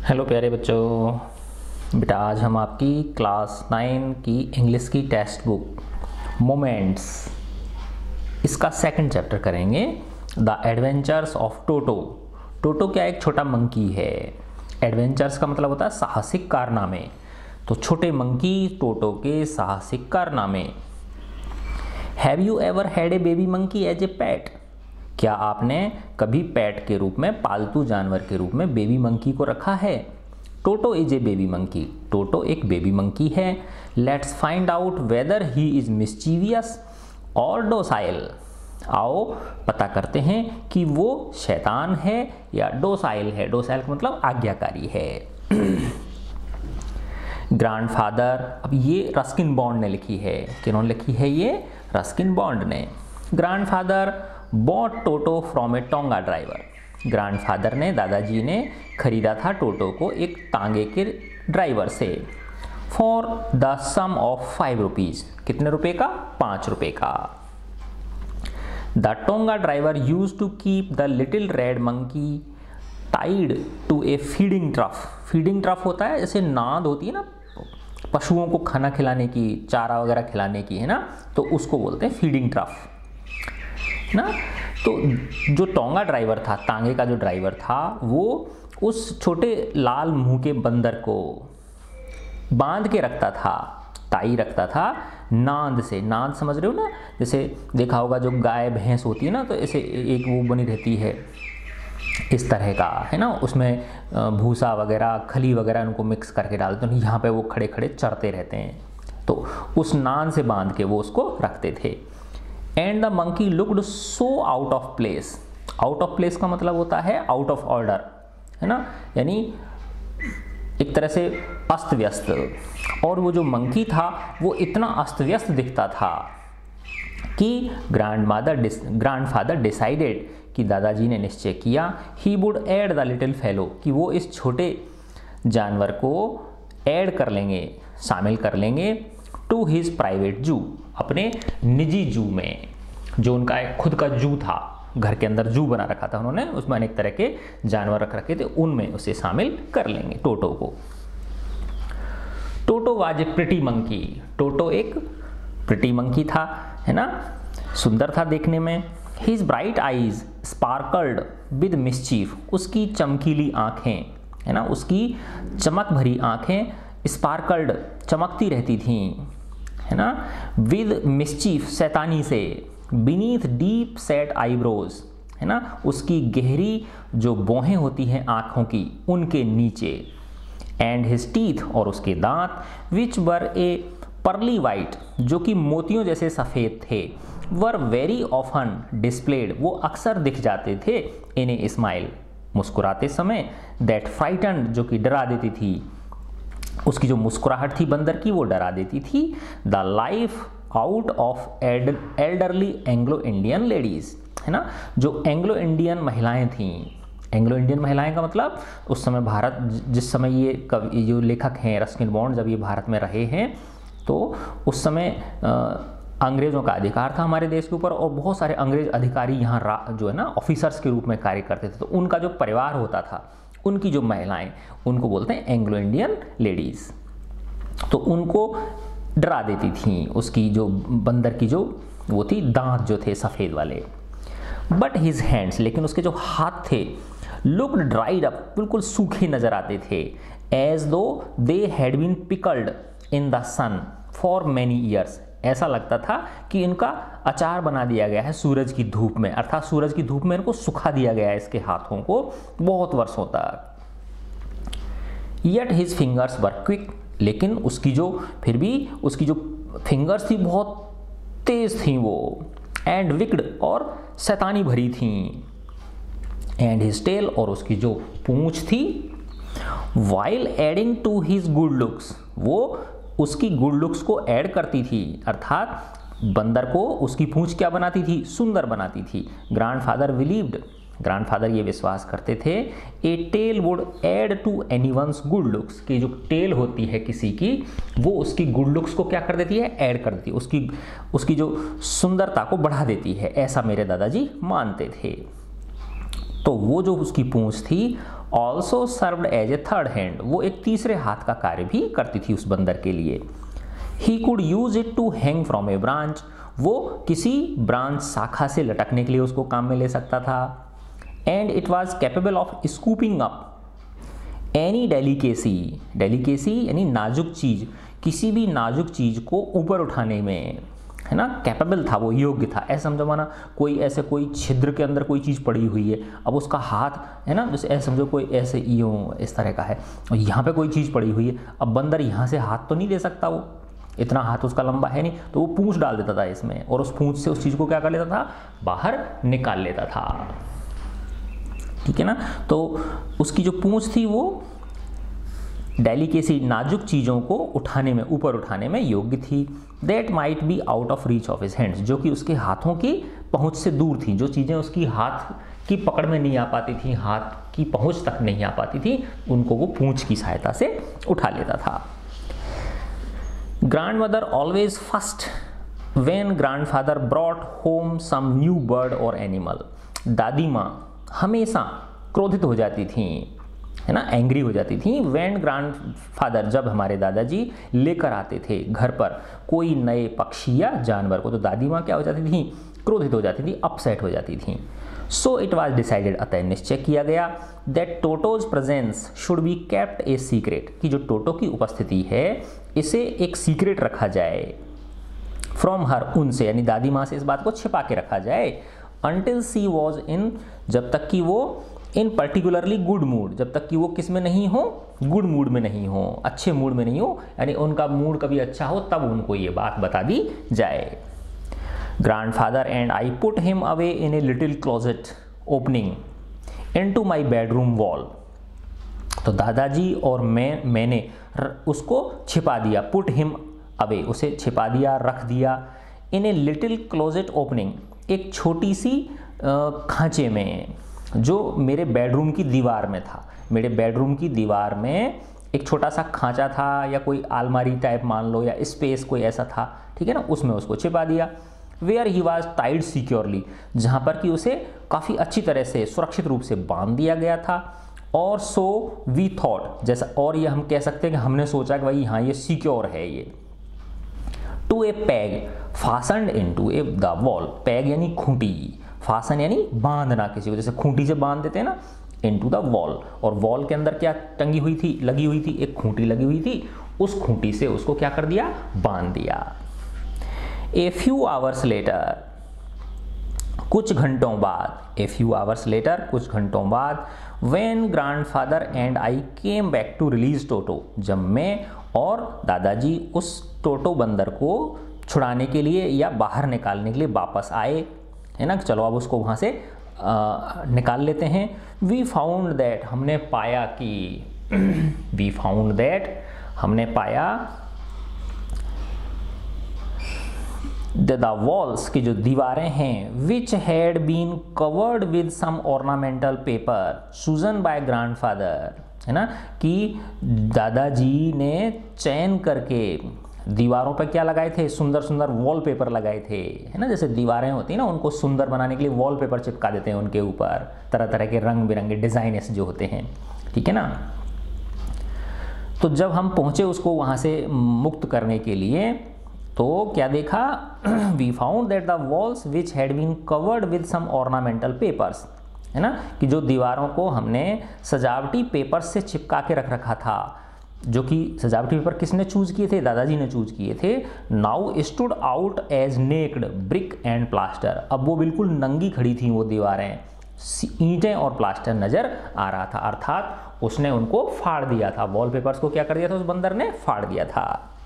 Hello प्यारे बच्चों, बेटा आज हम आपकी क्लास 9 की इंग्लिश की टेक्स्ट बुक मोमेंट्स इसका सेकंड चैप्टर करेंगे। The adventures of Toto. Toto क्या एक छोटा मंकी है। एडवेंचर्स का मतलब होता है साहसिक कारनामे। तो छोटे मंकी टोटो के साहसिक कारनामे। Have you ever had a baby monkey as a pet? क्या आपने कभी पैट के रूप में, पालतू जानवर के रूप में बेबी मंकी को रखा है? Toto is a baby monkey. Toto एक बेबी मंकी है। Let's find out whether he is mischievous और डोसाइल। आओ पता करते हैं कि वो शैतान है या डोसाइल है। डोसाइल का मतलब आज्ञाकारी है। ग्रैंडफादर, अब ये रस्किन बॉन्ड ने लिखी है। किन्होंने लिखी है ये? रस्किन बॉन्ड ने। Grandfather bought Toto from a tonga driver. Grandfather ने, दादाजी ने खरीदा था टोटो को एक तांगे के ड्राइवर से। For the sum of 5 rupees. कितने रुपए का? 5 रुपए का। The tonga driver use to keep the little red monkey tied to a feeding trough. Feeding trough होता है जैसे नाद होती है ना, पशुओं को खाना खिलाने की, चारा वगैरह खिलाने की, है ना, तो उसको बोलते हैं फीडिंग ट्रफ ना। तो जो टोंगा ड्राइवर था, तांगे का जो ड्राइवर था, वो उस छोटे लाल मुंह के बंदर को बांध के रखता था, टाई रखता था नाद से। नाद समझ रहे हो ना? जैसे देखा होगा जो गाय भैंस होती है ना, तो ऐसे एक वो बनी रहती है इस तरह का, है ना, उसमें भूसा वगैरह, खली वगैरह उनको मिक्स करके डालते हैं। यहाँ पे वो खड़े खड़े चरते रहते हैं, तो उस नाद से बांध के वो उसको रखते थे। And the monkey looked so out of place. Out of place का मतलब होता है आउट ऑफ ऑर्डर, है ना, यानी एक तरह से अस्त व्यस्त। और वो जो मंकी था वो इतना अस्त व्यस्त दिखता था कि ग्रैंडफादर डिसाइडेड, कि दादाजी ने निश्चय किया, he would add the little fellow, कि वो इस छोटे जानवर को ऐड कर लेंगे, शामिल कर लेंगे, टू हिज प्राइवेट जू, अपने निजी जू में। जो उनका खुद का जू था, घर के अंदर जू बना रखा था उन्होंने, उसमें अनेक तरह के जानवर रख रखे थे, उनमें उसे शामिल कर लेंगे टोटो को। Toto was a pretty monkey. Toto एक प्रिटी मंकी था, है ना, सुंदर था देखने में। His bright eyes sparkled with mischief. उसकी चमकीली आंखें, है ना, उसकी चमक भरी आंखें स्पार्कल्ड, चमकती रहती थीं, है ना, विद मिस्चीफ, शैतानी से। बीनीथ डीप सेट आईब्रोज, है ना, उसकी गहरी जो भौहें होती हैं आंखों की, उनके नीचे। एंड हिज टीथ, और उसके दांत, विच वर ए पर्ली वाइट, जो कि मोतियों जैसे सफ़ेद थे, वर वेरी ऑफन डिस्प्लेड, वो अक्सर दिख जाते थे, इन ए स्माइल, मुस्कुराते समय, दैट फ्राइटन्ड, जो कि डरा देती थी। उसकी जो मुस्कुराहट थी बंदर की, वो डरा देती थी। The life out of elderly Anglo Indian ladies, है ना, जो एंग्लो इंडियन महिलाएं थीं। एंग्लो इंडियन महिलाएं का मतलब उस समय भारत, जिस समय ये कवि, जो लेखक हैं रस्किन बॉन्ड, जब ये भारत में रहे हैं, तो उस समय अंग्रेज़ों का अधिकार था हमारे देश के ऊपर, और बहुत सारे अंग्रेज अधिकारी यहाँ जो है ना ऑफिसर्स के रूप में कार्य करते थे। तो उनका जो परिवार होता था, उनकी जो महिलाएं, उनको बोलते हैं एंग्लो इंडियन लेडीज़। तो उनको डरा देती थीं। उसकी जो बंदर की जो वो थी, दांत जो थे सफ़ेद वाले। बट हिज हैंड्स, लेकिन उसके जो हाथ थे, लुक्ड ड्राइड अप, बिल्कुल सूखे नजर आते थे। As though they had been pickled in the sun for many years, ऐसा लगता था कि इनका अचार बना दिया गया है सूरज की धूप में, अर्थात सूरज की धूप में इनको सुखा दिया गया है, इसके हाथों को, बहुत वर्षों तक। Yet his fingers were quick, लेकिन उसकी जो, फिर भी उसकी जो फिंगर्स थी बहुत तेज थी वो। एंड विक्ड, और शैतानी भरी थी। एंड हिज टेल, और उसकी जो पूंछ थी। While adding to his good looks, वो उसकी गुड लुक्स को ऐड करती थी, अर्थात बंदर को उसकी पूंछ क्या बनाती थी? सुंदर बनाती थी। ग्रैंडफादर बिलीव्ड, ग्रैंडफादर ये विश्वास करते थे, a tail would add to anyone's good looks, कि जो टेल होती है किसी की, वो उसकी गुड लुक्स को क्या कर देती है? ऐड कर देती है, उसकी जो सुंदरता को बढ़ा देती है, ऐसा मेरे दादाजी मानते थे। तो वो जो उसकी पूंछ थी also served as a third hand, वो एक तीसरे हाथ का कार्य भी करती थी उस बंदर के लिए। He could use it to hang from a branch, वो किसी ब्रांच शाखा से लटकने के लिए उसको काम में ले सकता था। And it was capable of scooping up any delicacy, delicacy यानी नाजुक चीज, किसी भी नाजुक चीज को ऊपर उठाने में, है ना, कैपेबल था, वो योग्य था। ऐसा समझो माना कोई ऐसे कोई छिद्र के अंदर कोई चीज़ पड़ी हुई है, अब उसका हाथ, है ना, जैसे ऐसे समझो कोई ऐसे यूँ इस तरह का है और यहाँ पे कोई चीज़ पड़ी हुई है, अब बंदर यहाँ से हाथ तो नहीं ले सकता, वो इतना हाथ उसका लंबा है नहीं, तो वो पूंछ डाल देता था इसमें और उस पूंछ से उस चीज़ को क्या कर लेता था, बाहर निकाल लेता था। ठीक है ना, तो उसकी जो पूंछ थी वो डेलिकेसी, नाजुक चीज़ों को उठाने में, ऊपर उठाने में योग्य थी। That might be out of reach of his hands, जो कि उसके हाथों की पहुंच से दूर थी, जो चीज़ें उसकी हाथ की पकड़ में नहीं आ पाती थी, हाथ की पहुंच तक नहीं आ पाती थी, उनको वो पूंछ की सहायता से उठा लेता था। Grandmother always first when grandfather brought home some new bird और एनिमल, दादी माँ हमेशा क्रोधित हो जाती थी, है ना, एंग्री हो जाती थी। व्हेन ग्रैंडफादर, जब हमारे दादाजी लेकर आते थे घर पर कोई नए पक्षी या जानवर को, तो दादी माँ क्या हो जाती थी, क्रोधित हो जाती थी, अपसेट हो जाती थी। सो इट वॉज डिसाइडेड, अतः निश्चय किया गया, that Toto's presence should be kept a secret, कि जो टोटो की उपस्थिति है इसे एक सीक्रेट रखा जाए, फ्रॉम हर, उनसे, यानी दादी माँ से इस बात को छिपा के रखा जाए, अंटिल सी वॉज इन, जब तक कि वो इन पर्टिकुलरली गुड मूड, जब तक कि वो किस में नहीं हो, गुड मूड में नहीं हो, अच्छे मूड में नहीं हो, यानी उनका मूड कभी अच्छा हो तब उनको ये बात बता दी जाए। Grandfather and I put him away in a little closet opening into my bedroom wall, तो दादाजी और मैंने उसको छिपा दिया, पुट हिम अवे, उसे छिपा दिया, रख दिया, in a little closet opening, एक छोटी सी खांचे में, जो मेरे बेडरूम की दीवार में था। मेरे बेडरूम की दीवार में एक छोटा सा खांचा था या कोई आलमारी टाइप मान लो, या स्पेस कोई ऐसा था, ठीक है ना, उसमें उसको छिपा दिया। Where he was tied securely, जहाँ पर कि उसे काफ़ी अच्छी तरह से सुरक्षित रूप से बांध दिया गया था। और सो वी थॉट, जैसा, और ये हम कह सकते हैं कि हमने सोचा कि भाई हाँ ये सिक्योर है ये। To a peg fastened into a the wall, peg यानी खूंटी, फासन यानी बांधना किसी को, जैसे खूंटी से बांध देते हैं ना, इनटू द वॉल, और वॉल के अंदर क्या टंगी हुई थी, लगी हुई थी, एक खूंटी लगी हुई थी, उस खूंटी से उसको क्या कर दिया, बांध दिया। ए फ्यू आवर्स लेटर, कुछ घंटों बाद, ए फ्यू आवर्स लेटर, कुछ घंटों बाद, when grandfather and I came back to release Toto, जब मैं और दादाजी उस टोटो बंदर को छुड़ाने के लिए या बाहर निकालने के लिए वापस आए, है ना, चलो अब उसको वहाँ से निकाल लेते हैं। वी फाउंड दैट, हमने पाया कि वी फाउंड दैट, हमने पाया द वॉल्स की जो दीवारें हैं, which had been covered with some ornamental paper chosen by grandfather, है ना, कि दादाजी ने चयन करके दीवारों पर क्या लगाए थे, सुंदर सुंदर वॉलपेपर लगाए थे, है ना, जैसे दीवारें होती हैं ना, उनको सुंदर बनाने के लिए वॉलपेपर चिपका देते हैं उनके ऊपर, तरह तरह के रंग बिरंगे डिजाइन्स जो होते हैं, ठीक है ना। तो जब हम पहुंचे उसको वहां से मुक्त करने के लिए, तो क्या देखा, we found that the walls which had been covered with some ornamental papers, है ना, कि जो दीवारों को हमने सजावटी पेपर से चिपका के रख रखा था, जो कि सजावटी पेपर किसने चूज किए थे, दादाजी ने चूज किए थे। Now stood out as naked brick and plaster, अब वो बिल्कुल नंगी खड़ी थी वो दीवारें, ईंटें और प्लास्टर नजर आ रहा था, अर्थात उसने उनको फाड़ दिया था, वॉलपेपर्स को क्या कर दिया था, उस बंदर ने फाड़ दिया था।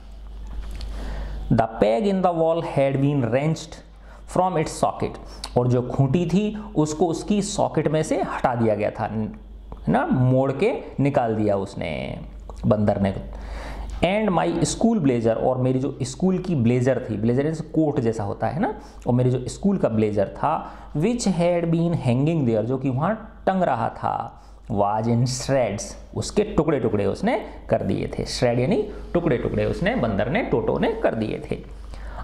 The peg in the wall had been wrenched from its socket, और जो खूंटी थी उसको उसकी सॉकेट में से हटा दिया गया था, ना, मोड़ के निकाल दिया उसने, बंदर ने। एंड माई स्कूल ब्लेजर, और मेरी जो स्कूल की ब्लेजर थी, ब्लेजर जैसे कोट जैसा होता है ना, और मेरी जो स्कूल का ब्लेजर था, which had been hanging there, जो कि वहाँ टंग रहा था, वाज इन श्रेड्स, उसके टुकड़े टुकड़े उसने कर दिए थे, श्रेड यानी टुकड़े टुकड़े उसने, बंदर ने, टोटो ने कर दिए थे।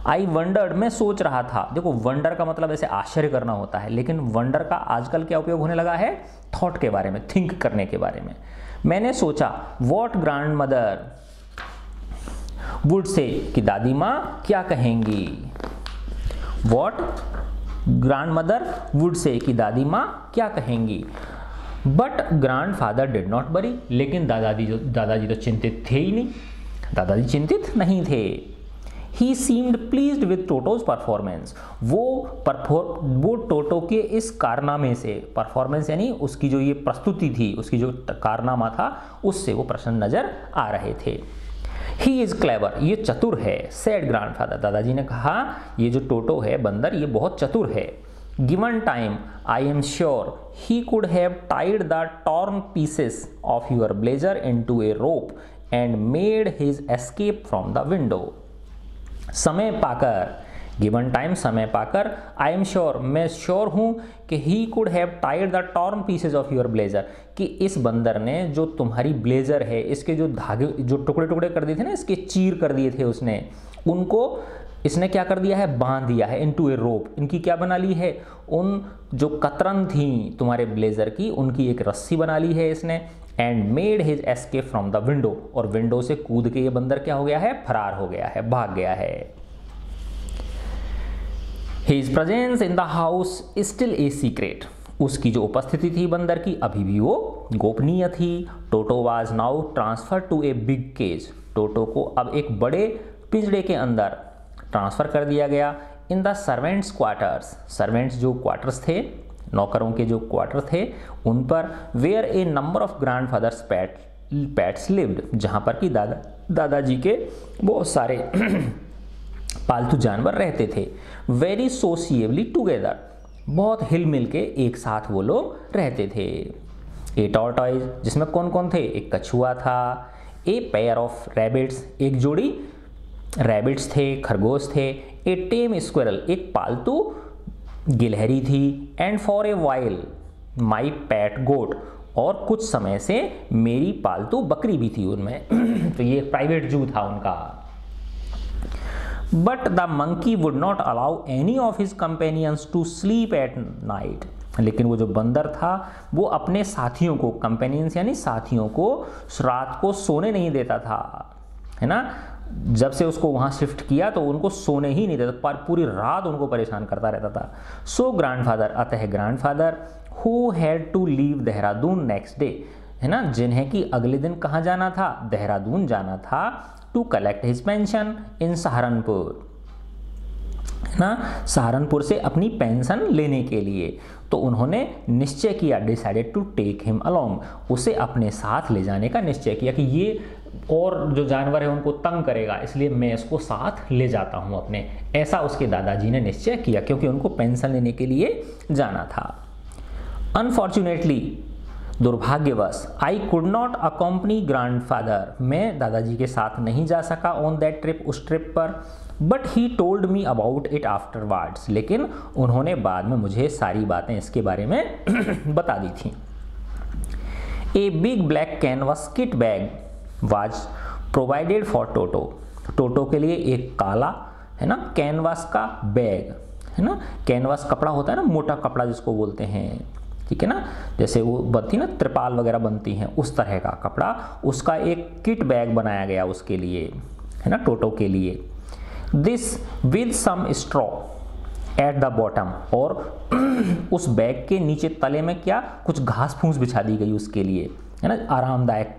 आई वंडर्ड, मैं सोच रहा था। देखो वंडर का मतलब ऐसे आश्चर्य करना होता है, लेकिन वंडर का आजकल क्या उपयोग होने लगा है, थॉट के बारे में, थिंक करने के बारे में। मैंने सोचा what grand mother would say, कि दादी माँ क्या कहेंगी। What grand mother would say, कि दादी माँ क्या कहेंगी। But grandfather did not worry, लेकिन दादाजी तो चिंतित थे ही नहीं, दादाजी चिंतित नहीं थे। He seemed pleased with Toto's performance, वो टोटो के इस कारनामे से, परफॉर्मेंस यानी उसकी जो ये प्रस्तुति थी, उसकी जो कारनामा था, उससे वो प्रसन्न नजर आ रहे थे। ही इज क्लेवर, ये चतुर है, सेड ग्रैंडफादर, दादाजी ने कहा ये जो टोटो है, बंदर, ये बहुत चतुर है। Given time I am sure he could have tied the torn pieces of your blazer into a rope and made his escape from the window. समय पाकर, गिवन टाइम समय पाकर, आई एम श्योर, मैं श्योर हूं कि he could have tied the torn pieces of your blazer, कि इस बंदर ने जो तुम्हारी ब्लेजर है, इसके जो धागे, जो टुकड़े टुकड़े कर दिए थे ना, इसके चीर कर दिए थे उसने, उनको इसने क्या कर दिया है, बांध दिया है इनटू ए रोप। इनकी क्या बना ली है, उन जो कतरन थी तुम्हारे ब्लेजर की, उनकी एक रस्सी बना ली है इसने। And made his escape from the window, और विंडो से कूद के ये बंदर क्या हो गया है, फरार हो गया है, भाग गया है। His presence in the house still a secret, उसकी जो उपस्थिति थी बंदर की, अभी भी वो गोपनीय थी। Toto was now transfer to a big cage, Toto को अब एक बड़े पिंजड़े के अंदर ट्रांसफर कर दिया गया। In the servants quarters, servants जो क्वार्टर्स थे, नौकरों के जो क्वार्टर थे, उन पर were a number of grandfather's pets lived, जहाँ पर कि दादाजी के बहुत सारे पालतू जानवर रहते थे। वेरी सोशिएबली टुगेदर, बहुत हिल मिल के एक साथ वो लोग रहते थे। ए टॉर्टॉइज, जिसमें कौन कौन थे, एक कछुआ था। ए पेयर ऑफ रैबिट्स, एक जोड़ी रैबिट्स थे, खरगोश थे। ए टेम स्क्विरल, एक पालतू गिलहरी थी। And for a while my pet goat, और कुछ समय से मेरी पालतू बकरी भी थी उनमें। तो ये प्राइवेट जू था उनका। But the monkey would not allow any of his companions to sleep at night, लेकिन वो जो बंदर था वो अपने साथियों को, कंपेनियंस यानी साथियों को, रात को सोने नहीं देता था, है ना। जब से उसको वहाँ शिफ्ट किया तो उनको सोने ही नहीं देता, पर पूरी रात उनको परेशान करता रहता था। सो ग्रैंडफादर, अतः grandfather, who had to leave Dehradun next day, है ना, जिन्हें कि अगले दिन कहाँ जाना था, देहरादून जाना था, to collect his pension in Saharanpur, है ना, सहारनपुर से अपनी पेंशन लेने के लिए। तो उन्होंने निश्चय किया, decided to take him along, उसे अपने साथ ले जाने का निश्चय किया कि ये और जो जानवर है उनको तंग करेगा, इसलिए मैं इसको साथ ले जाता हूं अपने, ऐसा उसके दादाजी ने निश्चय किया, क्योंकि उनको पेंशन लेने के लिए जाना था। अनफॉर्चुनेटली, दुर्भाग्यवश, I could not accompany grandfather, मैं दादाजी के साथ नहीं जा सका ऑन दैट ट्रिप, उस ट्रिप पर। But he told me about it afterwards, लेकिन उन्होंने बाद में मुझे सारी बातें इसके बारे में बता दी थी। A big black canvas kit bag was provided for Toto, Toto के लिए एक काला, है ना, कैनवास का बैग, है ना, कैनवास कपड़ा होता है ना, मोटा कपड़ा जिसको बोलते हैं, ठीक है ना, जैसे वो बनती ना त्रिपाल वगैरह बनती हैं, उस तरह का कपड़ा, उसका एक किट बैग बनाया गया उसके लिए, है ना, टोटो के लिए। This with some straw at the bottom, और उस बैग के नीचे तले में क्या, कुछ घास फूस बिछा दी गई उसके लिए, है ना, आरामदायक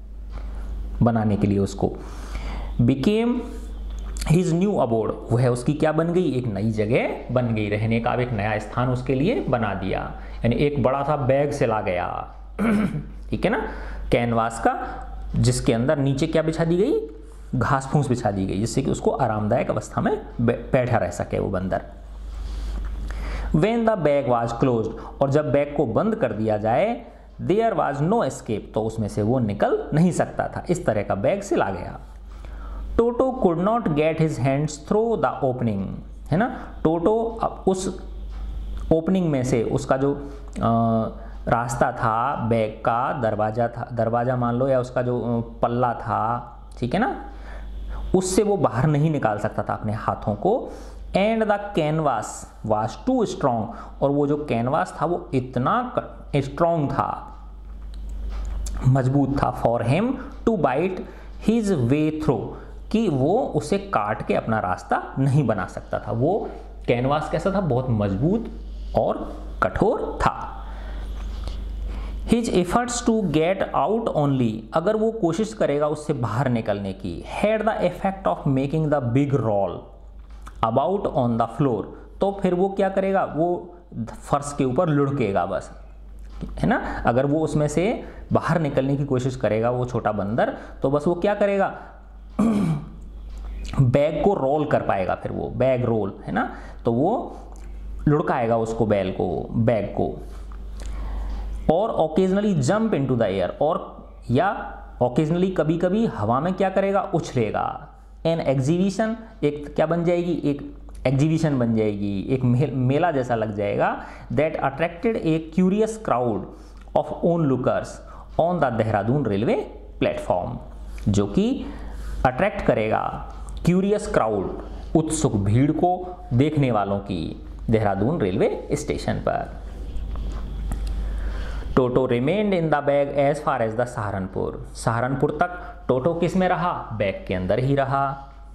बनाने के लिए उसको। बिकेम हिज न्यू अबोर्ड, वो है उसकी क्या बन गई, एक नई जगह बन गई, रहने का एक नया स्थान उसके लिए बना दिया, यानी एक बड़ा सा बैग से ला गया, ठीक है ना, कैनवास का, जिसके अंदर नीचे क्या बिछा दी गई, घास फूस बिछा दी गई, जिससे कि उसको आरामदायक अवस्था में बैठा रह सके वो बंदर। When the bag was closed, और जब बैग को बंद कर दिया जाए, there was no escape, तो उसमें से वो निकल नहीं सकता था, इस तरह का बैग से ला गया। टोटो could not get his hands through the opening, है ना, टोटो उस ओपनिंग में से, उसका जो रास्ता था, बैग का दरवाजा था, दरवाजा मान लो, या उसका जो पल्ला था, ठीक है ना, उससे वो बाहर नहीं निकाल सकता था अपने हाथों को। And the canvas was too strong, और वो जो कैनवास था वो इतना स्ट्रॉन्ग था, मजबूत था, for him to bite his way through, कि वो उसे काट के अपना रास्ता नहीं बना सकता था। वो कैनवास कैसा था, बहुत मजबूत और कठोर था। His efforts to get out only, अगर वो कोशिश करेगा उससे बाहर निकलने की, had the effect of making the big roll about on the floor, तो फिर वो क्या करेगा, वो फर्श के ऊपर लुढ़केगा बस, है ना। अगर वो उसमें से बाहर निकलने की कोशिश करेगा वो छोटा बंदर, तो बस वो क्या करेगा, बैग को रोल कर पाएगा, फिर वो बैग रोल, है ना, तो वो लुढ़काएगा उसको, बैग को। और occasionally jump into the air, और या ओकेजनली कभी कभी हवा में क्या करेगा, उछलेगा। एन एग्जीबिशन, एक क्या बन जाएगी, एक एग्जीबिशन बन जाएगी, एक मेला जैसा लग जाएगा। That attracted a curious crowd of onlookers on the Dehradun railway platform, जो कि अट्रैक्ट करेगा क्यूरियस क्राउड, उत्सुक भीड़ को देखने वालों की, देहरादून रेलवे स्टेशन पर। Toto remained in the bag as far as the Saharanpur, Saharanpur तक टोटो किस में रहा, बैग के अंदर ही रहा।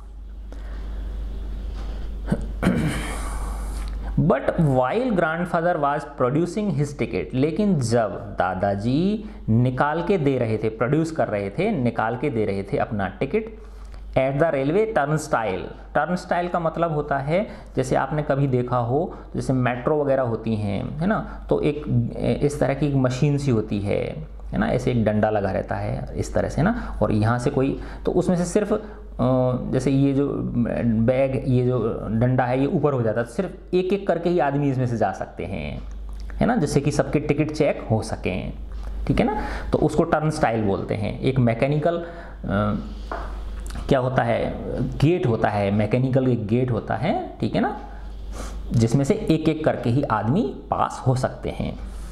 But while grandfather was producing his ticket, लेकिन जब दादाजी निकाल के दे रहे थे, प्रोड्यूस कर रहे थे, निकाल के दे रहे थे अपना ticket, at the railway turnstile, turnstile का मतलब होता है, जैसे आपने कभी देखा हो, जैसे मेट्रो वगैरह होती हैं, है ना, तो एक इस तरह की एक मशीन सी होती है ना, ऐसे एक डंडा लगा रहता है इस तरह से ना, और यहाँ से कोई, तो उसमें से सिर्फ जैसे ये जो बैग, ये जो डंडा है, ये ऊपर हो जाता है, सिर्फ एक एक करके ही आदमी इसमें से जा सकते हैं, है ना, जिससे कि सबके टिकट चेक हो सकें, ठीक है ना। तो उसको टर्नस्टाइल बोलते हैं। एक मैकेनिकल क्या होता है, गेट होता है, मैकेनिकल एक गेट होता है, ठीक है ना, जिसमें से एक एक करके ही आदमी पास हो सकते हैं।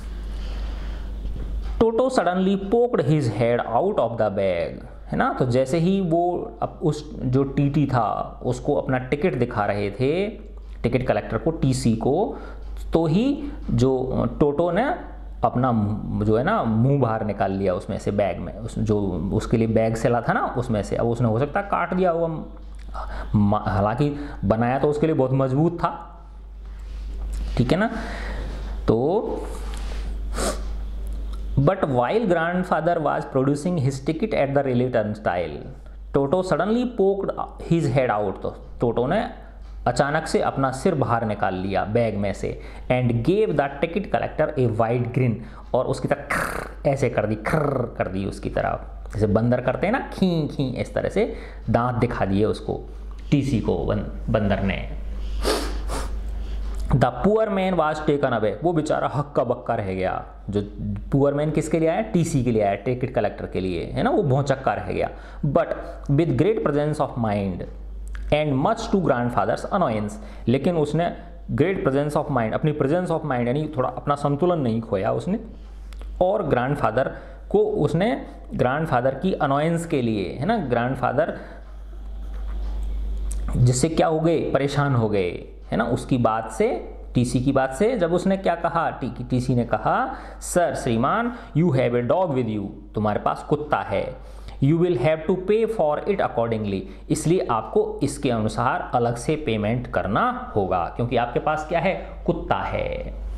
Toto suddenly poked his head out of the bag, है ना, तो जैसे ही वो उस जो टीटी था उसको अपना टिकट दिखा रहे थे, टिकट कलेक्टर को, टीसी को, तो ही जो टोटो ने अपना जो है ना मुंह बाहर निकाल लिया उसमें से, बैग में, उस जो उसके लिए बैग सेला था ना उसमें से। अब उसने हो सकता है काट दिया होगा, हालांकि बनाया तो उसके लिए बहुत मजबूत था, ठीक है ना। तो but while grandfather was producing his ticket at the railway turnstile, Toto suddenly poked his head out, तो टोटो ने अचानक से अपना सिर बाहर निकाल लिया बैग में से। And gave the ticket collector a wide grin, और उसकी तरफ ऐसे कर दी, खर्र कर दी उसकी तरफ, जैसे बंदर करते हैं ना, खी खी, इस तरह से दांत दिखा दिए उसको, टीसी को, बंदर ने। The poor man was taken away, वो बेचारा हक्का बक्का रह गया। जो पुअर मैन किसके लिए आया, टीसी के लिए आया, टिकट कलेक्टर के लिए, है ना, वो भौचक्का रह गया। But with great presence of mind and much to grandfather's annoyance, लेकिन उसने ग्रेट प्रेजेंस ऑफ माइंड, अपनी प्रेजेंस ऑफ माइंड यानी थोड़ा अपना संतुलन नहीं खोया उसने, और ग्रैंडफादर को उसने, ग्रैंडफादर की अनोयंस के लिए, है ना, ग्रैंडफादर जिससे क्या हो गए, परेशान हो गए, है ना, उसकी बात से, टीसी की बात से। जब उसने क्या कहा, टीसी ने कहा, सर श्रीमान, you have a dog with you, तुम्हारे पास कुत्ता है, you will have to pay for it accordingly, इसलिए आपको इसके अनुसार अलग से पेमेंट करना होगा, क्योंकि आपके पास क्या है, कुत्ता है।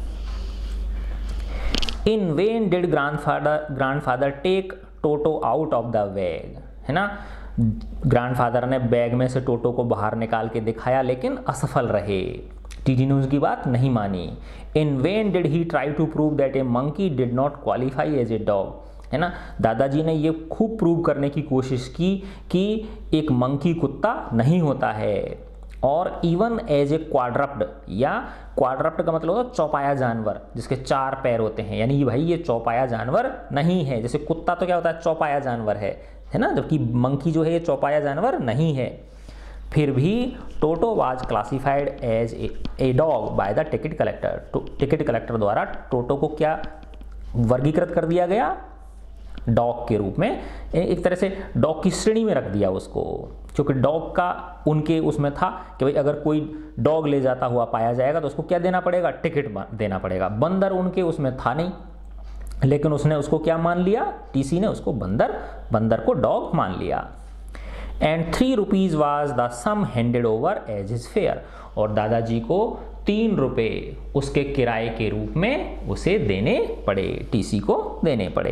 In vain did grandfather take Toto out of the bag, है ना, ग्रैंडफादर ने बैग में से टोटो को बाहर निकाल के दिखाया, लेकिन असफल रहे, टीटी ने उसकी बात नहीं मानी। In vain did he try to prove that a monkey did not qualify as a dog, है ना, दादाजी ने ये खूब प्रूव करने की कोशिश की कि एक मंकी कुत्ता नहीं होता है, और इवन एज ए क्वाड्रप्ड, या क्वाड्रप्ड का मतलब होता है चौपाया जानवर, जिसके 4 पैर होते हैं, यानी भाई ये चौपाया जानवर नहीं है। जैसे कुत्ता तो क्या होता है, चौपाया जानवर है ना, जबकि मंकी जो है ये चौपाया जानवर नहीं है। फिर भी Toto was classified as a dog by the ticket collector, ticket collector द्वारा टोटो को क्या वर्गीकृत कर दिया गया, डॉग के रूप में, एक तरह से डॉग की श्रेणी में रख दिया उसको, क्योंकि डॉग का उनके उसमें था कि भाई अगर कोई डॉग ले जाता हुआ पाया जाएगा तो उसको क्या देना पड़ेगा, टिकट देना पड़ेगा। बंदर उनके उसमें था नहीं, लेकिन उसने उसको क्या मान लिया, टीसी ने उसको बंदर को डॉग मान लिया। And 3 rupees was the sum handed over as his fare, और दादाजी को 3 रुपये उसके किराए के रूप में उसे देने पड़े, टीसी को देने पड़े।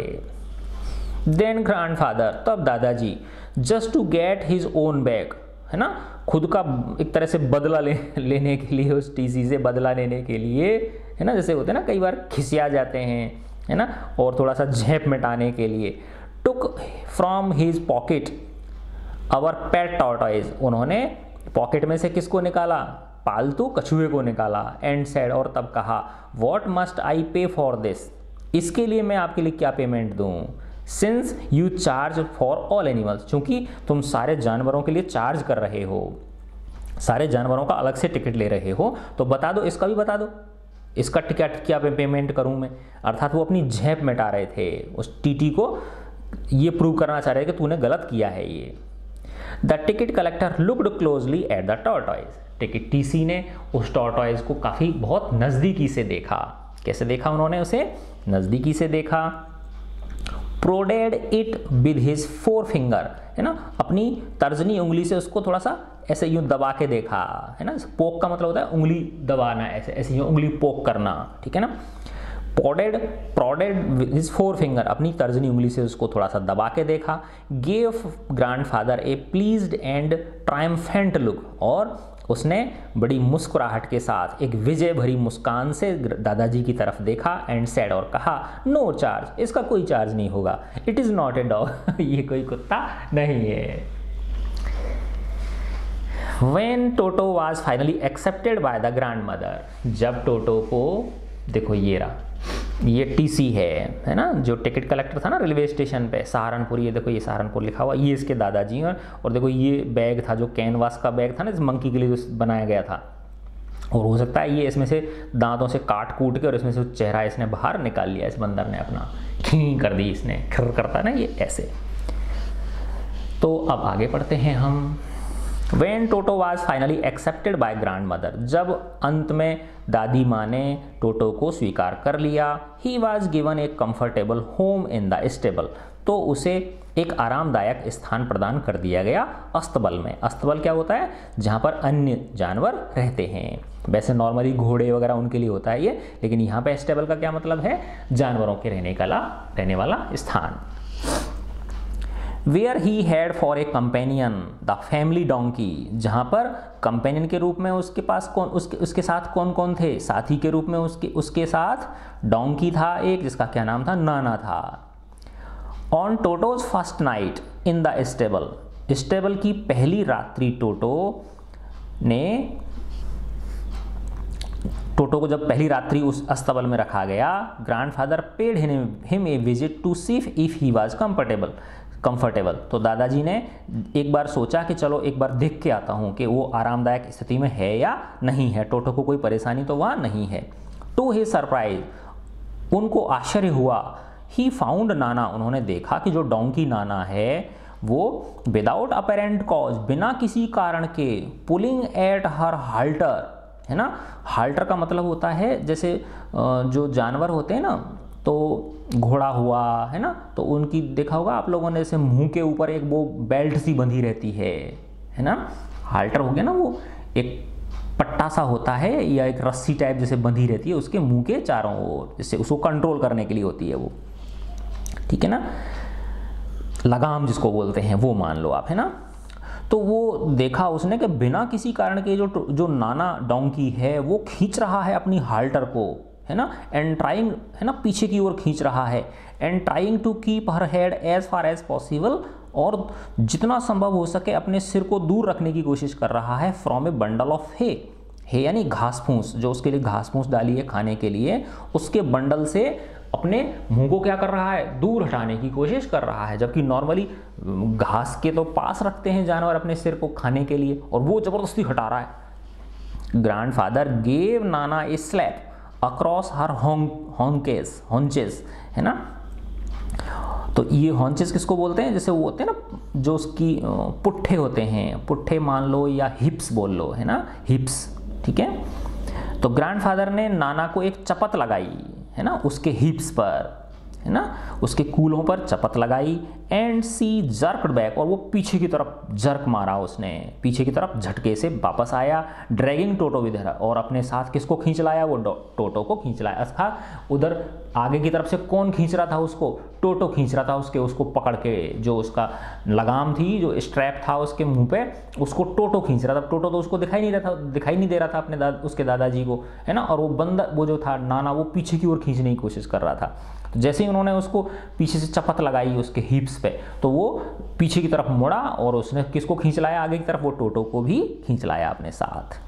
देन ग्रैंडफादर, तब दादाजी just to get his own bag, है ना, खुद का एक तरह से बदला लेने के लिए, उस टीसी से बदला लेने के लिए, है ना, जैसे होते हैं ना कई बार खिसिया जाते हैं, है ना, और थोड़ा सा झेप मिटाने के लिए, took from his pocket our pet tortoise, उन्होंने पॉकेट में से किसको निकाला, पालतू कछुए को निकाला। एंड सेड, और तब कहा, व्हाट मस्ट आई पे फॉर दिस, इसके लिए मैं आपके लिए क्या पेमेंट दूं, since you charge for all animals, चूंकि तुम सारे जानवरों के लिए चार्ज कर रहे हो, सारे जानवरों का अलग से टिकट ले रहे हो, तो बता दो, इसका भी बता दो, इसका टिकट क्या पेमेंट करूं मैं। अर्थात वो अपनी झेप मिटा रहे थे, उस टीटी को ये प्रूव करना चाह रहे थे कि तूने गलत किया है ये। The ticket collector looked closely at the tortoise, ticket TC ने उस टॉर्टॉइज को काफ़ी बहुत नज़दीकी से देखा। कैसे देखा उन्होंने उसे, नज़दीकी से देखा। Prodded it with his 4 finger, है ना, अपनी तर्जनी उंगली से उसको थोड़ा सा ऐसे यूं दबा के देखा, है ना, पोक का मतलब होता है उंगली दबाना, ऐसे ऐसे यूं उंगली पोक करना, ठीक है ना। प्रोडेड विद हिज 4 फिंगर, अपनी तर्जनी उंगली से उसको थोड़ा सा दबा के देखा। Gave grandfather a pleased and triumphant look, और उसने बड़ी मुस्कुराहट के साथ एक विजय भरी मुस्कान से दादाजी की तरफ देखा। एंड सेड, और कहा, नो चार्ज, इसका कोई चार्ज नहीं होगा, it is not a dog, ये कोई कुत्ता नहीं है। When toto was finally accepted by the grandmother, जब टोटो को, देखो ये रहा, ये टीसी है ना, जो टिकट कलेक्टर था ना रेलवे स्टेशन पे सहारनपुर, ये देखो ये सहारनपुर लिखा हुआ, ये इसके दादाजी हैं। और देखो ये बैग था जो कैनवास का बैग था ना, इस मंकी के लिए जो बनाया गया था, और हो सकता है ये इसमें से दांतों से काट कूट के और इसमें से चेहरा इसने बाहर निकाल लिया, इस बंदर ने अपना खीं कर दी, इसने खर करता ना ये ऐसे। तो अब आगे पढ़ते हैं हम। When toto was finally accepted by grandmother, जब अंत में दादी माँ ने टोटो को स्वीकार कर लिया, he was given a comfortable home in the stable, तो उसे एक आरामदायक स्थान प्रदान कर दिया गया अस्तबल में। अस्तबल क्या होता है, जहाँ पर अन्य जानवर रहते हैं। वैसे नॉर्मली घोड़े वगैरह उनके लिए होता है ये, लेकिन यहाँ पे स्टेबल का क्या मतलब है, जानवरों के रहने वाला स्थान। Where he had for a companion the family donkey, जहाँ पर कंपेनियन के रूप में उसके पास उसके साथ कौन कौन थे, साथी के रूप में उसके साथ डोंकी था एक, जिसका क्या नाम था, नाना था। On Toto's first night in the stable, stable की पहली रात्रि टोटो को जब पहली रात्रि उस अस्तबल में रखा गया, grandfather paid him a visit to see if he was comfortable, तो दादाजी ने एक बार सोचा कि चलो एक बार देख के आता हूँ कि वो आरामदायक स्थिति में है या नहीं है, टोटो को कोई परेशानी तो वहाँ नहीं है। टू हिज सरप्राइज, उनको आश्चर्य हुआ, ही फाउंड नाना, उन्होंने देखा कि जो डोंकी नाना है वो विदाउट अपेरेंट कॉज, बिना किसी कारण के, पुलिंग एट हर हाल्टर, है ना, हाल्टर का मतलब होता है जैसे जो जानवर होते हैं ना, तो घोड़ा हुआ, है ना, तो उनकी देखा होगा आप लोगों ने, जैसे मुंह के ऊपर एक वो बेल्ट सी बंधी रहती है ना, हाल्टर हो गया ना, वो एक पट्टा सा होता है या एक रस्सी टाइप जैसे बंधी रहती है उसके मुंह के चारों ओर, जिससे उसको कंट्रोल करने के लिए होती है वो, ठीक है ना, लगाम जिसको बोलते हैं वो मान लो आप, है ना। तो वो देखा उसने कि बिना किसी कारण के जो नाना डोंकी है वो खींच रहा है अपनी हाल्टर को, है ना, एंड ट्राइंग, है ना, पीछे की ओर खींच रहा है, and trying to keep her head as far as possible, और जितना संभव हो सके अपने सिर को दूर रखने की कोशिश कर रहा है from a bundle of hay यानी घास फूस, जो उसके लिए घास फूस डाली है खाने के लिए, उसके बंडल से अपने मुंह को क्या कर रहा है, दूर हटाने की कोशिश कर रहा है। जबकि नॉर्मली घास के तो पास रखते हैं जानवर अपने सिर को खाने के लिए, और वो जबरदस्ती हटा रहा है। Grandfather gave Nana a slap across her haunches, है ना, तो ये हॉन्चेस किसको बोलते हैं, जैसे वो होते हैं ना जो उसकी पुट्ठे होते हैं, पुट्ठे मान लो या हिप्स बोल लो, है ना, हिप्स, ठीक है। तो ग्रैंडफादर ने नाना को एक चपत लगाई, है ना, उसके हिप्स पर, है ना, उसके कूल्हों पर चपत लगाई। एंड सी जर्कड बैक, और वो पीछे की तरफ जर्क मारा उसने, पीछे की तरफ झटके से वापस आया। ड्रैगिंग टोटो विद हर, और अपने साथ किसको खींच लाया, वो टोटो को खींच लाया। अर्थात उधर आगे की तरफ से कौन खींच रहा था उसको, टोटो खींच रहा था उसको पकड़ के, जो उसका लगाम थी, जो स्ट्रैप था उसके मुंह पे, उसको टोटो खींच रहा था। टोटो तो उसको दिखाई नहीं दे रहा था अपने उसके दादाजी को, है ना, और वो जो था नाना, वो पीछे की ओर खींचने की कोशिश कर रहा था। तो जैसे ही उन्होंने उसको पीछे से चपत लगाई उसके हिप्स पे, तो वो पीछे की तरफ मुड़ा और उसने किसको खींच लाया आगे की तरफ, वो टोटो को भी खींच लाया अपने साथ।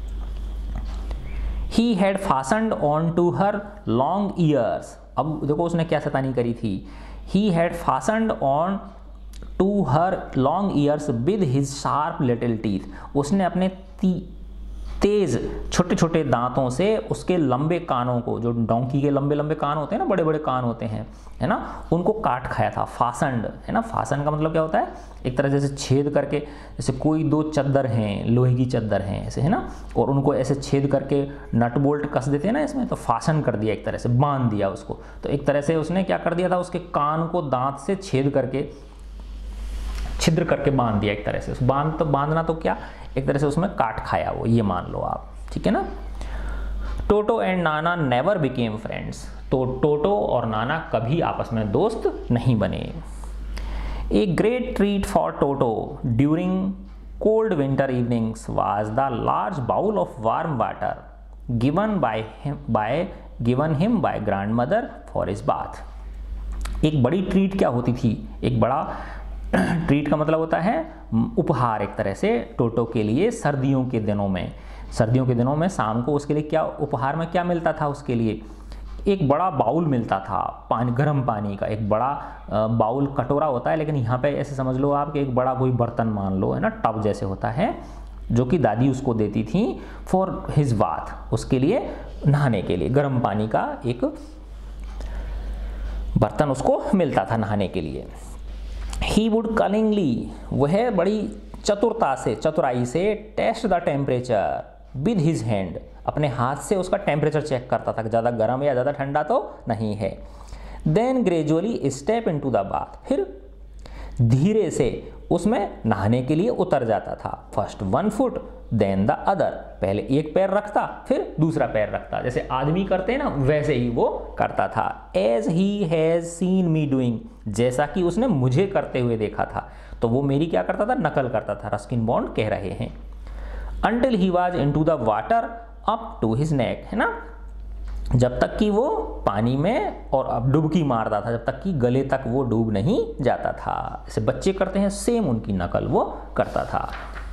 He had fastened on to her long ears, अब देखो उसने क्या शैतानी करी थी। He had fastened on to her long ears with his sharp little teeth, उसने अपने तेज छोटे छोटे दांतों से उसके लंबे कानों को, जो डोंकी के लंबे लंबे कान होते हैं ना, बड़े बड़े कान होते हैं, है ना, उनको काट खाया था। फासनड, है ना, फासन का मतलब क्या होता है, एक तरह जैसे छेद करके, जैसे कोई दो चद्दर हैं, लोहे की चद्दर हैं ऐसे, है ना, और उनको ऐसे छेद करके नट बोल्ट कस देते हैं ना इसमें, तो फासन कर दिया, एक तरह से बांध दिया उसको। तो एक तरह से उसने क्या कर दिया था, उसके कान को दांत से छेद करके, छिद्र करके बांध दिया एक तरह से। बांधना तो क्या, एक तरह से उसमें काट खाया वो, ये मान लो आप, ठीक है ना। Toto and Nana never became friends, तो टोटो और नाना कभी आपस में दोस्त नहीं बने। A great treat for Toto during cold winter evenings was the large bowl of warm water given him by grandmother for his bath. एक बड़ी ट्रीट क्या होती थी, एक बड़ा ट्रीट का मतलब होता है उपहार, एक तरह से टोटो के लिए सर्दियों के दिनों में शाम को उसके लिए क्या उपहार में क्या मिलता था, उसके लिए एक बड़ा बाउल मिलता था, पानी, गर्म पानी का एक बड़ा बाउल, कटोरा होता है, लेकिन यहाँ पे ऐसे समझ लो आप कि एक बड़ा कोई बर्तन मान लो, है ना, टब जैसे होता है, जो कि दादी उसको देती थी फॉर हिज बाथ, उसके लिए नहाने के लिए गर्म पानी का एक बर्तन उसको मिलता था नहाने के लिए। He would cunningly, वह बड़ी चतुराई से test the temperature with his hand, अपने हाथ से उसका टेम्परेचर चेक करता था, ज़्यादा गर्म या ज़्यादा ठंडा तो नहीं है। Then gradually step into the bath, फिर धीरे से उसमें नहाने के लिए उतर जाता था। First 1 foot then the other, पहले एक पैर रखता फिर दूसरा पैर रखता, जैसे आदमी करते हैं ना वैसे ही वो करता था। As he has seen me doing, जैसा कि उसने मुझे करते हुए देखा था, तो वो मेरी क्या करता था, नकल करता था, रस्किन बॉन्ड कह रहे हैं। Until he was into the water up to his neck, है ना, जब तक कि वो पानी में और अब डुबकी मारता था, जब तक कि गले तक वो डूब नहीं जाता था, जैसे बच्चे करते हैं सेम उनकी नकल वो करता था।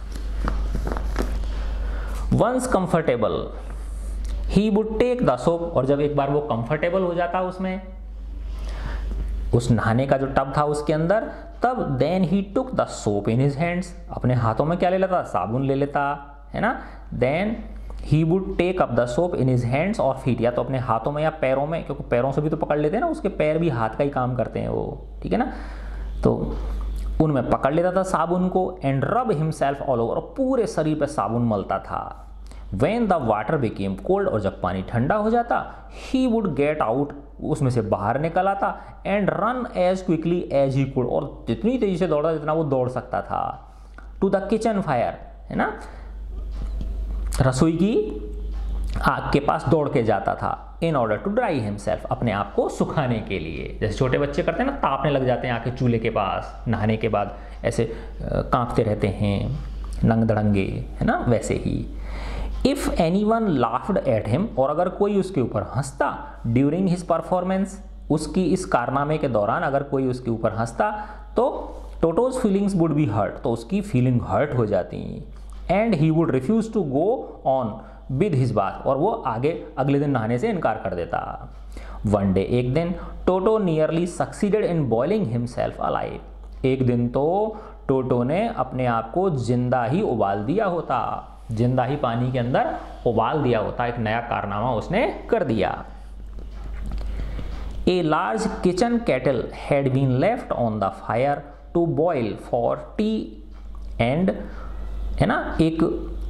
Once comfortable he would take the soap, और जब एक बार वो कंफर्टेबल हो जाता उसमें, उस नहाने का जो टब था उसके अंदर, तब then he took the soap in his hands, अपने हाथों में क्या ले लेता, साबुन ले लेता, है ना। Then he would take up the soap in his hands और फीट, या तो अपने हाथों में या पैरों में, क्योंकि पैरों से भी तो पकड़ लेते हैं ना, उसके पैर भी हाथ का ही काम करते हैं वो, ठीक है ना, तो उनमें पकड़ लेता था साबुन को। एंड रब हिमसेल्फ ऑल ओवर, और पूरे शरीर पर साबुन मलता था। When the water became cold, और जब पानी ठंडा हो जाता, ही वुड गेट आउट, उसमें से बाहर निकल आता। And run as quickly as he could, और जितनी तेजी से दौड़ता जितना वो दौड़ सकता था। टू द किचन फायर, है ना, रसोई की आग के पास दौड़ के जाता था। In order to dry himself, अपने आप को सुखाने के लिए, जैसे छोटे बच्चे करते हैं ना, तापने लग जाते हैं आके चूल्हे के पास नहाने के बाद, ऐसे कांपते रहते हैं नंग दड़ंगे, है ना, वैसे ही। If anyone laughed at him, और अगर कोई उसके ऊपर हंसता ड्यूरिंग हिज परफॉर्मेंस, उसकी इस कारनामे के दौरान अगर कोई उसके ऊपर हंसता, तो Toto's feelings would be hurt, तो उसकी फीलिंग हर्ट हो जाती। And he would refuse to go on with his bath, और वो आगे अगले दिन नहाने से इनकार कर देता। वन डे, एक दिन, Toto nearly succeeded in boiling himself alive, एक दिन तो टोटो ने अपने आप को जिंदा ही उबाल दिया होता, जिंदा ही पानी के अंदर उबाल दिया होता, एक नया कारनामा उसने कर दिया। A large kitchen kettle had been left on the fire to boil for tea and, है ना, एक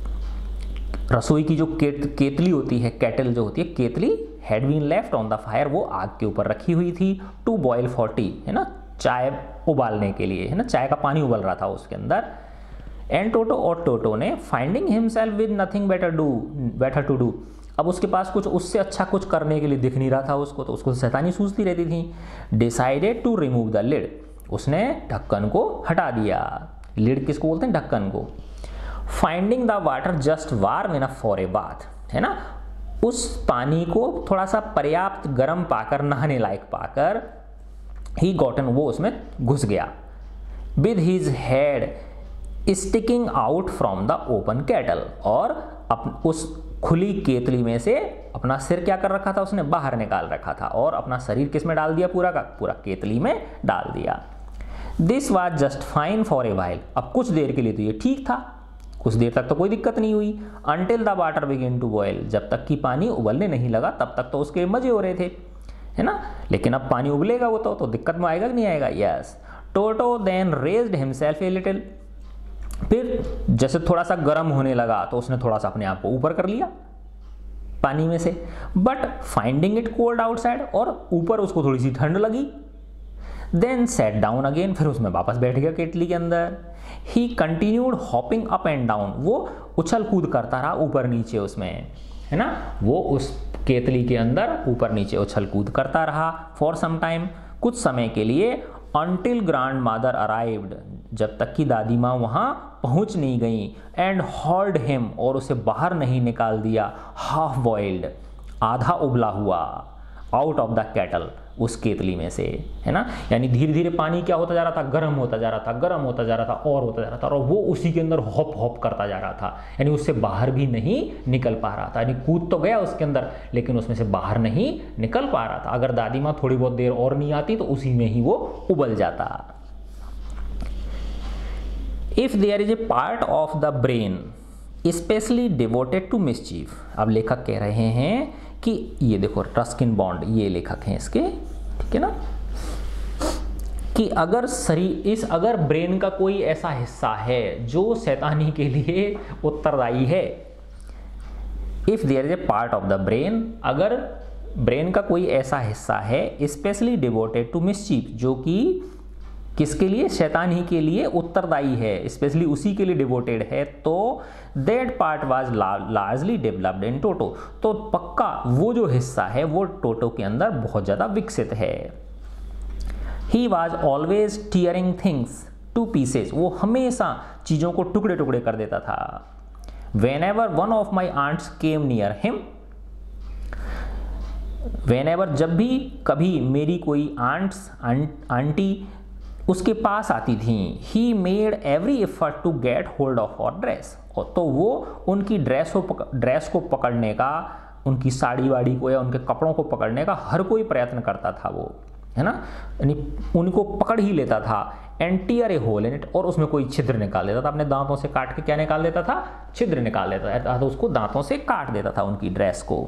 रसोई की जो केतली होती है, केटल जो होती है, केतली had been left on the fire, वो आग के ऊपर रखी हुई थी, टू बॉयल फॉर टी, है ना, चाय उबालने के लिए, है ना, चाय का पानी उबल रहा था उसके अंदर। एंड टोटो, और टोटो ने finding himself with nothing better to do, अब उसके पास कुछ उससे अच्छा कुछ करने के लिए दिख नहीं रहा था उसको, तो उसको शैतानी सूझती रहती थी। Decided to remove the lid, उसने ढक्कन को हटा दिया। लिड किसको बोलते हैं? ढक्कन को। Finding the water just warm enough for a bath, है ना, उस पानी को थोड़ा सा पर्याप्त गर्म पाकर, नहाने लायक पाकर, ही गॉटन, वो उसमें घुस गया। With his head sticking out from the open kettle, और उस खुली केतली में से अपना सिर क्या कर रखा था उसने? बाहर निकाल रखा था, और अपना शरीर किस में डाल दिया? पूरा का पूरा केतली में डाल दिया। This was just fine for a while, अब कुछ देर के लिए तो ये ठीक था, कुछ देर तक तो कोई दिक्कत नहीं हुई। Until the water begin to boil, जब तक कि पानी उबलने नहीं लगा तब तक तो उसके मजे हो रहे थे, है ना, लेकिन अब पानी उबलेगा वो तो दिक्कत में आएगा कि नहीं आएगा? Yes. Toto then raised himself a little, फिर जैसे थोड़ा सा गर्म होने लगा तो उसने थोड़ा सा अपने आप को ऊपर कर लिया पानी में से, but finding it cold outside, और ऊपर उसको थोड़ी सी ठंड लगी। देन सेट डाउन अगेन, फिर उसमें वापस बैठ गया केटली के अंदर। He continued hopping up and down, वो उछल कूद करता रहा ऊपर नीचे उसमें, है ना, वो उस केतली के अंदर ऊपर नीचे उछल कूद करता रहा फॉर सम टाइम, कुछ समय के लिए। अनटिल ग्रैंड मदर अराइव्ड, जब तक कि दादी माँ वहाँ पहुँच नहीं गई। एंड हॉल्ड हिम, और उसे बाहर नहीं निकाल दिया, हाफ बॉइल्ड, आधा उबला हुआ, आउट ऑफ द केटल, उस केतली में से, है ना, यानी धीरे धीरे पानी क्या होता जा रहा था? गर्म होता जा रहा था, गर्म होता जा रहा था, और होता जा रहा था, और वो उसी के अंदर हॉप हॉप करता जा रहा था, यानी उससे बाहर भी नहीं निकल पा रहा था, यानी कूद तो गया उसके अंदर लेकिन उसमें से बाहर नहीं निकल पा रहा था। अगर दादी माँ थोड़ी बहुत देर और नहीं आती तो उसी में ही वो उबल जाता। If there is a part of the brain specially devoted to mischief, अब लेखक कह रहे हैं कि ये देखो रस्किन बॉन्ड, ये लेखक हैं इसके, ठीक है ना, कि अगर ब्रेन का कोई ऐसा हिस्सा है जो शैतानी के लिए उत्तरदायी है, if there is a part of the brain, अगर ब्रेन का कोई ऐसा हिस्सा है स्पेशली डिवोटेड टू मिसचीफ, जो कि किसके लिए? शैतानी के लिए उत्तरदायी है, स्पेशली उसी के लिए डिवोटेड है, तो that part was largely developed in Toto, तो पक्का वो जो हिस्सा है वो टोटो के अंदर बहुत ज़्यादा विकसित है। He was always tearing things to pieces, वो हमेशा चीज़ों को टुकड़े टुकड़े कर देता था। Whenever one of my aunts came near him, whenever, जब भी कभी मेरी कोई आंटी उसके पास आती थी, he made every effort to get hold of her dress, तो वो उनकी ड्रेस को पकड़ने का, उनकी साड़ी वाड़ी को या उनके कपड़ों को पकड़ने का हर कोई प्रयत्न करता था वो, है ना, यानी उनको पकड़ ही लेता था। And tear a hole in it, और उसमें कोई छिद्र निकाल देता था, अपने दांतों से काट के क्या निकाल देता था? छिद्र निकाल देता था, तो उसको दांतों से काट देता था उनकी ड्रेस को।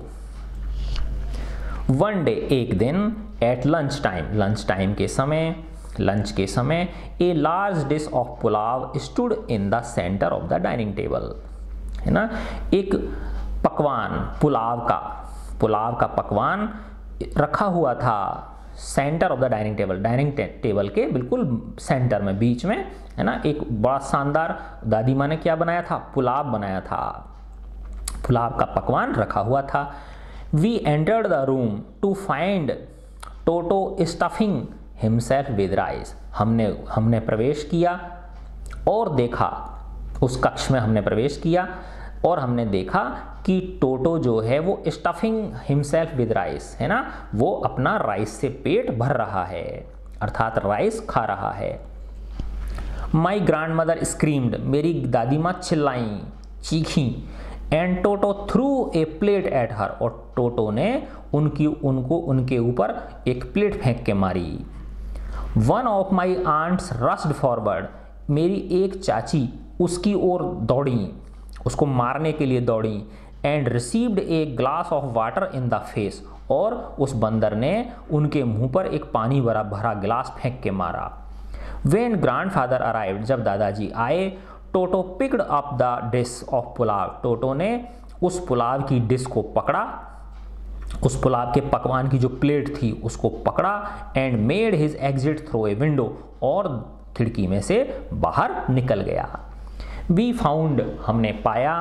वन डे, एक दिन, एट लंच टाइम के समय a large dish of pulao stood in the centre of the dining table, है ना, एक पकवान, पुलाव का पकवान रखा हुआ था centre of the dining table के बिल्कुल सेंटर में, बीच में, है ना, एक बड़ा शानदार दादी माँ ने क्या बनाया था? पुलाव बनाया था, पुलाव का पकवान रखा हुआ था। We entered the room to find Toto stuffing himself with rice, हमने प्रवेश किया और देखा, उस कक्ष में हमने प्रवेश किया और हमने देखा कि टोटो जो है वो स्टफिंग हिमसेल्फ विद राइस, है ना, वो अपना राइस से पेट भर रहा है, अर्थात राइस खा रहा है। माई ग्रैंड मदर स्क्रीम्ड, मेरी दादी माँ चिल्लाई, चीखी। And Toto threw a plate at her, और टोटो ने उनके ऊपर एक प्लेट फेंक के मारी। One of my aunts rushed forward, मेरी एक चाची उसकी ओर दौड़ी, उसको मारने के लिए दौड़ी। And received a glass of water in the face, और उस बंदर ने उनके मुंह पर एक पानी भरा गिलास फेंक के मारा। When grandfather arrived, जब दादाजी आए, टोटो picked up the dish of pulao, टोटो ने उस पुलाव की डिश को पकड़ा, उस पुलाव के पकवान की जो प्लेट थी उसको पकड़ा, and made his exit through a window, और खिड़की में से बाहर निकल गया। वी फाउंड, हमने पाया,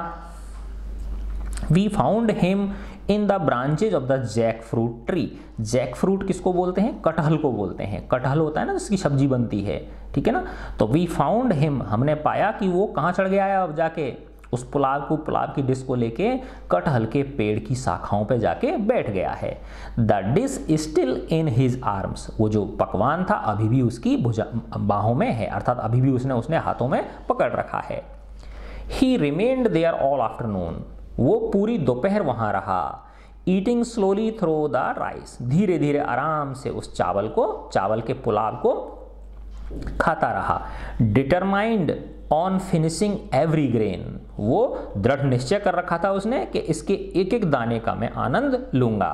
we found him in the branches of the jackfruit tree. Jackfruit किसको बोलते हैं? कटहल को बोलते हैं। कटहल होता है ना जिसकी सब्जी बनती है, ठीक है ना। तो वी फाउंड हिम, हमने पाया कि वो कहाँ चढ़ गया है अब जाके, उस पुलाव की डिश को लेके कटहल के पेड़ की शाखाओं पे जाके बैठ गया है। The dish still in his arms, वो जो पकवान था अभी भी उसकी बाहों में है, अर्थात अभी भी उसने हाथों में पकड़ रखा है। He remained there all afternoon, वो पूरी दोपहर वहां रहा। Eating slowly through the rice, धीरे धीरे आराम से उस चावल के पुलाव को खाता रहा। Determined on finishing every grain, वो दृढ़ निश्चय कर रखा था उसने कि इसके एक एक दाने का मैं आनंद लूंगा।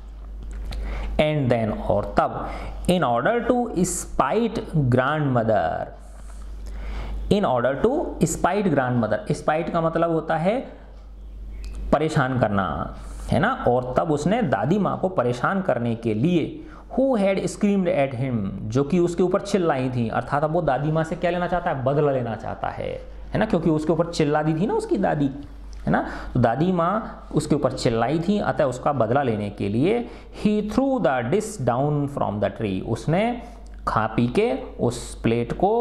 एंड देन, और तब, in order to spite grandmother, in order to spite grandmother, spite का मतलब होता है परेशान करना, है ना। और तब उसने दादी माँ को परेशान करने के लिए Who had screamed at him, जो कि उसके ऊपर चिल्लाई थी, अर्थात अब वो दादी माँ से क्या लेना चाहता है? बदला लेना चाहता है ना, क्योंकि उसके ऊपर चिल्ला दी थी ना उसकी दादी, है ना। तो दादी माँ उसके ऊपर चिल्लाई थी, अतः उसका बदला लेने के लिए he threw the dish down from the tree, उसने खा पी के उस प्लेट को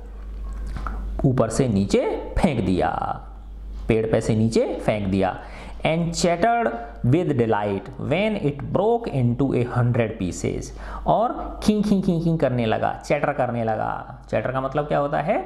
ऊपर से नीचे फेंक दिया, पेड़ पे से नीचे फेंक दिया। And chattered with delight when it broke into 100 pieces, और खी खी खी खी करने लगा, चैटर करने लगा। चैटर का मतलब क्या होता है?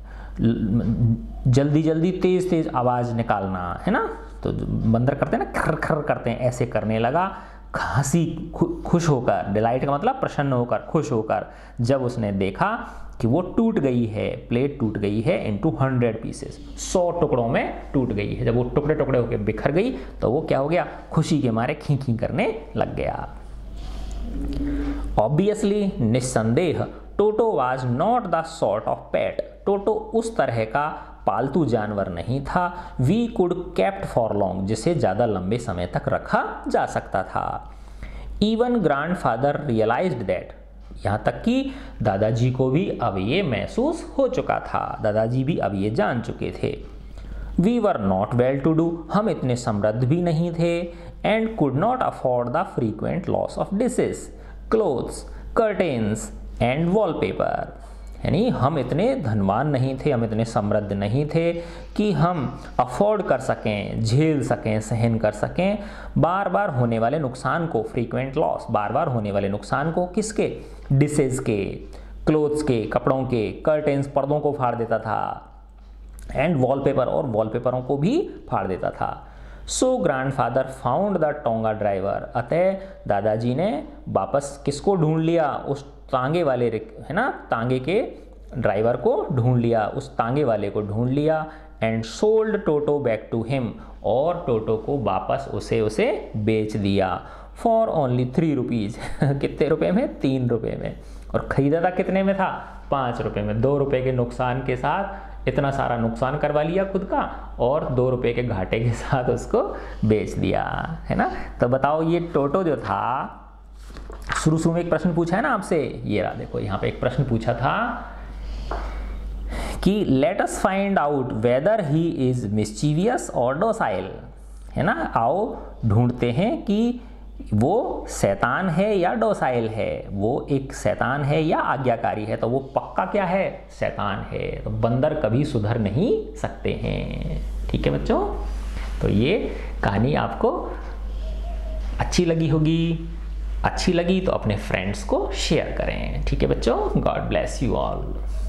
जल्दी जल्दी तेज तेज आवाज निकालना, है ना। तो बंदर करते हैं ना, खर खर करते हैं, ऐसे करने लगा, हंसी खुश होकर, डिलाइट का मतलब प्रसन्न होकर, खुश होकर, जब उसने देखा कि वो टूट गई है, प्लेट टूट गई है इनटू 100 पीसेस, 100 टुकड़ों में टूट गई है। जब वो टुकड़े टुकड़े होकर बिखर गई तो वो क्या हो गया? खुशी के मारे खी खी करने लग गया। ऑब्वियसली, निस्संदेह, Toto was not the sort of pet, Toto उस तरह का पालतू जानवर नहीं था। We could kept for long, जिसे ज़्यादा लंबे समय तक रखा जा सकता था। इवन ग्रैंडफादर रियलाइज्ड दैट, यहाँ तक कि दादाजी को भी अब ये महसूस हो चुका था, दादाजी भी अब ये जान चुके थे। We were not well to do, हम इतने समृद्ध भी नहीं थे। And could not afford the frequent loss of dishes, clothes, curtains and wallpaper, यानी हम इतने धनवान नहीं थे, हम इतने समृद्ध नहीं थे कि हम अफोर्ड कर सकें, झेल सकें, सहन कर सकें बार बार होने वाले नुकसान को, फ्रीक्वेंट लॉस, बार बार होने वाले नुकसान को। किसके? डिशेज के, क्लोथ्स के, कपड़ों के, कर्टेन्स, पर्दों को फाड़ देता था, एंड वॉलपेपर, और वॉलपेपरों को भी फाड़ देता था। So grandfather found the tonga driver, अतः दादाजी ने वापस किसको ढूंढ लिया? उस तांगे वाले, है ना, तांगे के ड्राइवर को ढूंढ लिया, उस तांगे वाले को ढूंढ लिया। And sold Toto back to him, और टोटो को वापस उसे बेच दिया। फॉर ओनली 3 रुपीज़, कितने रुपए में? 3 रुपए में। और खरीदा था कितने में था? 5 रुपए में। 2 रुपए के नुकसान के साथ इतना सारा नुकसान करवा लिया खुद का, और 2 रुपए के घाटे के साथ उसको बेच दिया, है ना। तो बताओ, ये टोटो जो था, शुरू में एक प्रश्न पूछा है ना आपसे, ये रहा, देखो यहाँ पे एक प्रश्न पूछा था कि let us find out whether he is mischievous और डोसाइल, है ना। आओ ढूंढते हैं कि वो शैतान है या डोसाइल है, वो एक शैतान है या आज्ञाकारी है। तो वो पक्का क्या है? शैतान है। तो बंदर कभी सुधर नहीं सकते हैं। ठीक है बच्चों, तो ये कहानी आपको अच्छी लगी होगी। अच्छी लगी तो अपने फ्रेंड्स को शेयर करें। ठीक है बच्चों, गॉड ब्लेस यू ऑल।